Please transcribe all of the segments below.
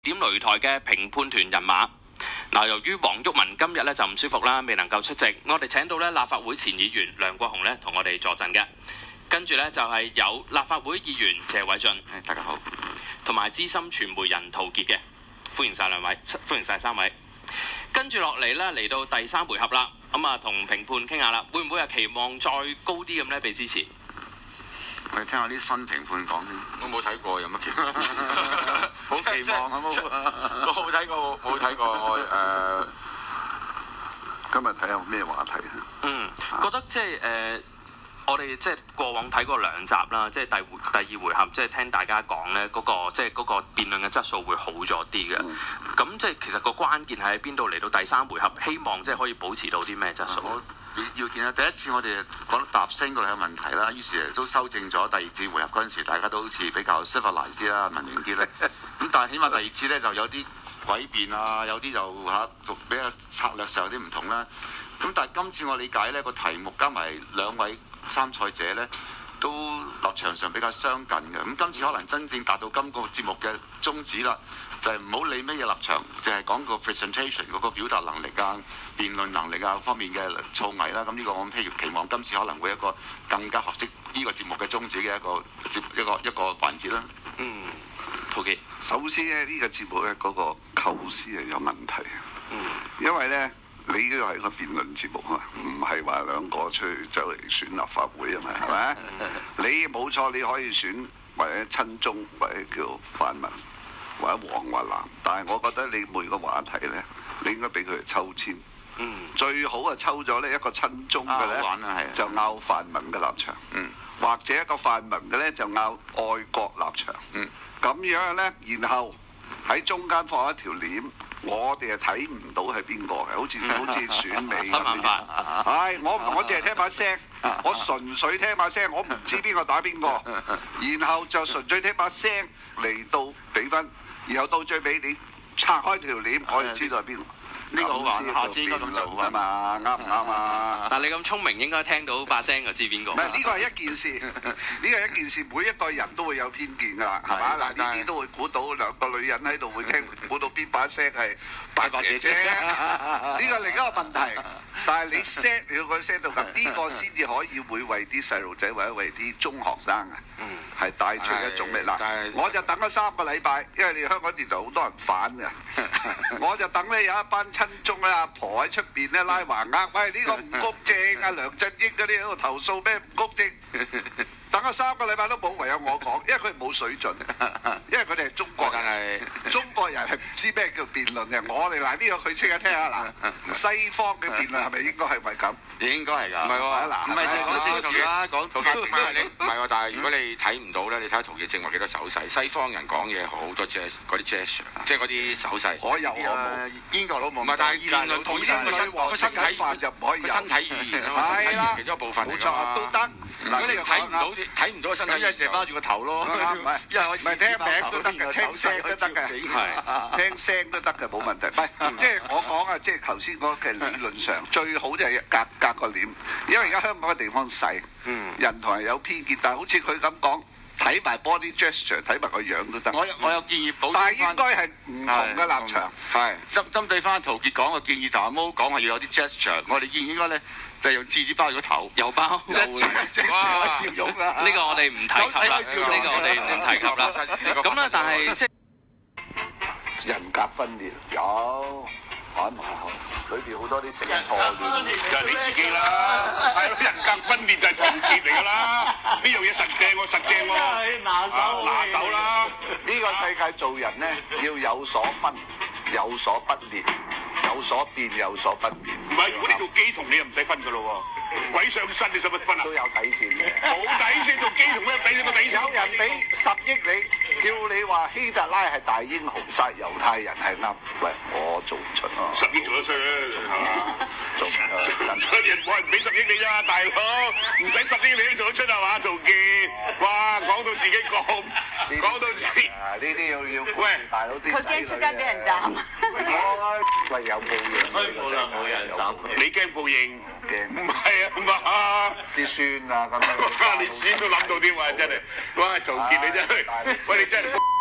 點擂台嘅評判團人馬。嗱，由於黃毓民今日咧就唔舒服啦，未能夠出席，我哋請到咧立法會前議員梁國雄咧同我哋助陣嘅。跟住咧就係有立法會議員謝偉俊， 大家好， 同埋資深傳媒人陶傑嘅，歡迎晒兩位，歡迎晒三位。跟住落嚟咧，嚟到第三回合啦，咁啊同評判傾下啦，會唔會係期望再高啲咁咧？被支持？ 我哋聽下啲新評判講先。我冇睇過，有乜期望？好期望啊！我冇睇過，冇睇過。我今日睇下咩話題啊？ 覺得即係我哋即係過往睇過兩集啦，即係第二回合，即係聽大家講咧，嗰個即係嗰個辯論嘅質素會好咗啲嘅。咁即係其實個關鍵係喺邊度？嚟到第三回合，希望即係可以保持到啲咩質素？ 要見啦！第一次我哋講得答聲嗰度有問題啦，於是都修正咗。第二次回合嗰陣時，大家都好似比較 civilized 啲啦，文明啲咧。咁但係起碼第二次咧就有啲詭辯啊，有啲就比較策略上有啲唔同啦。咁但係今次我理解咧個題目加埋兩位參賽者咧都立場上比較相近嘅。咁今次可能真正達到今個節目嘅宗旨啦，就係唔好理乜嘢立場，就係講個 presentation 嗰個表達能力啊、辯論能力啊方面嘅造詣啦。咁呢個我期望今次可能會一個更加合適呢個節目嘅宗旨嘅一個環節啦。 陶傑， 首先咧呢個節目咧嗰個構思係有問題。因為咧你呢個係個辯論節目啊，唔係話兩個出去走嚟選立法會啊嘛，係咪？你冇錯，你可以選或者親中或者叫泛民或者黃或藍，但係我覺得你每個話題咧，你應該俾佢哋抽籤。最好啊抽咗呢一個親中嘅咧，就拗泛民嘅立場。或者一個泛民嘅咧就拗愛國立場。咁樣咧，然後喺中間放一條鏈。我哋係睇唔到係邊個嘅，好似選美咁樣。我淨係聽把聲，我純粹聽把聲，我唔知邊個打邊個，然後就純粹聽把聲嚟到比分，然後到最尾你拆開條鏈，我哋知道係邊個。呢個好玩，下次應該咁做啊嘛，啱唔啱啊？ 但係你咁聰明，應該聽到把聲就知邊個。 唔係呢個係一件事，呢個係一件事，每一個人都會有偏見㗎啦，係嘛？嗱，呢啲都會估到兩個女人喺度會估到邊把聲係白姐姐，呢個另一個問題。但係你 set 你要佢 set 到咁，呢個先至可以會為啲細路仔或者為啲中學生啊，係帶出一種力。嗱，我就等咗3個禮拜，因為你香港電台好多人反㗎，我就等咧有一班親中咧阿婆喺出邊咧拉橫額，喂呢個唔公正啊！梁振英嗰啲喺度投訴咩唔公正？等咗3個禮拜都冇，唯有我講，因為佢哋冇水準，因為佢哋係中國人，中國人係唔知咩叫辯論嘅。我哋嗱呢個佢識得聽下嗱，西方嘅辯論係咪應該係咪咁？ 應該係㗎。唔係喎，嗱，唔係講政治啦，講陶傑唔係你唔係喎，但係如果你睇唔到咧，你睇下陶傑正話幾多手勢，西方人講嘢好多嗰啲 gesture， 即係嗰啲手勢。 我有我冇， 英國佬冇。唔係，但係辯論同身體語言唔可以有。身體語言啊嘛，身體語言其中一部分嚟㗎嘛。 都得。 如果你睇唔到個身體，一係淨係包住個頭咯，一係可以聽名都得嘅，聽聲都得嘅，聽聲都得嘅，冇問題。唔係，即係我講啊，即係頭先嗰嘅理論上最好就係隔個簾，因為而家香港嘅地方細，人同人有偏見，但係好似佢咁講，睇埋 body gesture， 睇埋個樣都得。 我有建議補充翻， 但係應該係唔同嘅立場。係針對翻陶傑講嘅建議，同阿毛講係要有啲 gesture， 我哋建議應該咧。就用廁紙包住個頭， 又包， 即係照用啦。 呢個我哋唔提及啦，呢個我哋唔提及啦。咁咧，但係即係人格分裂有，反埋裏邊好多啲性錯亂， 就係你自己啦。係咯，人格分裂就係陶傑嚟㗎啦。呢樣嘢實正喎，實正喎。拿手啦。 呢個世界做人咧要有所分，有所不裂。有所變有所不變。 唔係，如果你做機童，你又唔使分㗎咯喎。鬼上身你使乜分啊？ 都有底線嘅。 冇底線做機童咩？俾你個底線。 有人俾10億你，叫你話希特拉係大英雄，殺猶太人係啱。喂，我做唔出啊。 10億做得出啦，係嘛？ 做唔出。 所以冇人俾10億你咋，大佬，唔使10億你都做得出係嘛？做傑，哇，講到自己講到自己。 呢啲要喂， 大佬啲。 佢驚出街俾人斬。 喂，有報應。 冇人斬。你驚報應？ 驚。 唔係啊嘛。 啲孫啊咁樣。 你孫都諗到啲話真係，哇！陶傑你真係，喂你真係。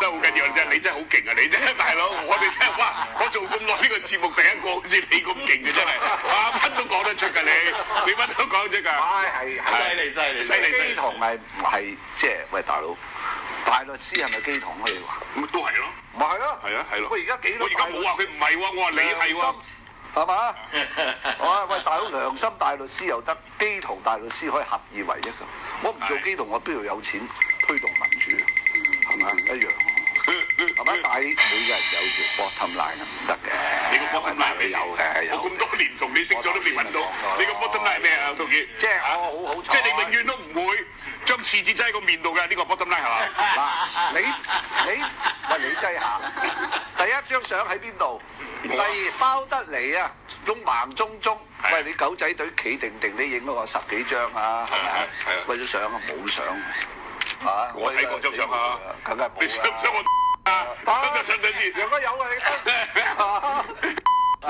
得好緊要啫，你真係好勁啊！你真係大佬，我哋真係哇！我做咁耐呢個節目第一個好似你咁勁嘅真係，乜都講得出㗎你乜都講得出㗎。 係犀利！基同係即係喂大佬，大律師係咪基同啊？你話咁都係咯， 咪係咯？ 係咯。 喂，而家幾多？ 我而家冇話佢唔係喎，我話你係喎。 係嘛？喂，大佬良心大律師又得，基同大律師可以合二為一㗎。我唔做基同，我邊度有錢推動民主？係咪一樣？係咪？但係每個人有條 bottom line 唔得嘅。 你個 bottom line 係咩？ 有嘅。 我咁多年同你識咗都未揾到。你個 bottom line 係咩啊，陶傑？ 即係我好彩。 即係你永遠都唔會將廁紙擠喺個面度嘅，呢個 bottom line 係嘛？ 嗱，你擠下。第一張相喺邊度？第二包得嚟啊，中盲中中。喂，你狗仔隊企定定，你影咗我10幾張啊，係咪啊？為咗相啊，冇相啊！ 我睇過張相啊， 梗係冇啦。 你想唔想我啊？等先。 如果有啊，你得。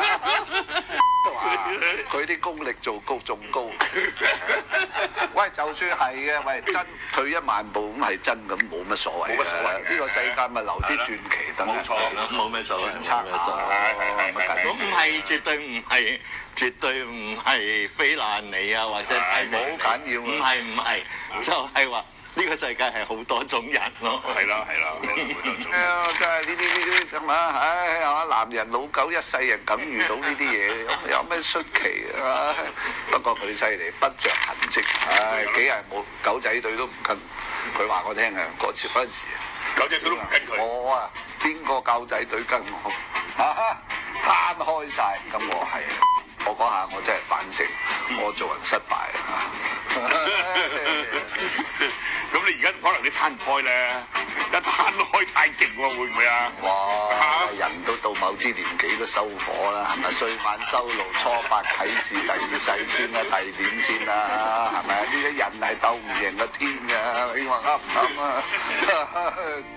佢啲功力做高仲高。喂，就算係嘅，喂真退一萬步咁係真咁冇乜所謂。冇乜所謂。呢個世界咪留啲傳奇等。 冇錯， 冇咩所謂。 冇所謂。 咁係絕對唔係非難你啊，或者係好緊要。 唔係，就係話呢個世界係好多種人咯。 係啦， 真係呢啲咁嘛，唉，係嘛？男人老狗一世人咁遇到呢啲嘢，有咩出奇啊？不過佢犀利，不着痕跡，唉，幾日冇狗仔隊都唔跟。佢話我聽啊，嗰陣時， 狗仔隊都唔跟佢。 我啊，邊個狗仔隊跟我？攤開晒，咁我係。我嗰下我真係反省，我做人失敗啊！ 咁你而家可能你攤唔開咧，一攤開太勁喎，會唔會啊？ 哇！人都到某啲年紀都收火啦，係咪？歲晚收爐，初八啟示，第二世先啦，第點先啦，係咪？呢啲人係鬥唔贏個天㗎，你話啱唔啱啊？